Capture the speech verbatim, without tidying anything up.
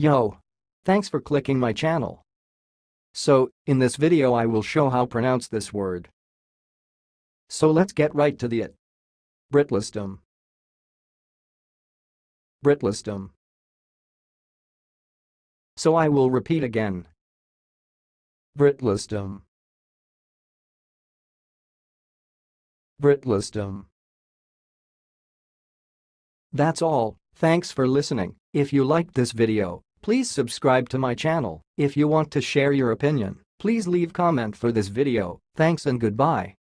Yo! Thanks for clicking my channel. So, in this video I will show how pronounce this word. So let's get right to the it. Briht-l-stem. Briht-l-stem. So I will repeat again. Briht-l-stem. Briht-l-stem. That's all, thanks for listening. If you liked this video, please subscribe to my channel. If you want to share your opinion, please leave comment for this video. Thanks and goodbye.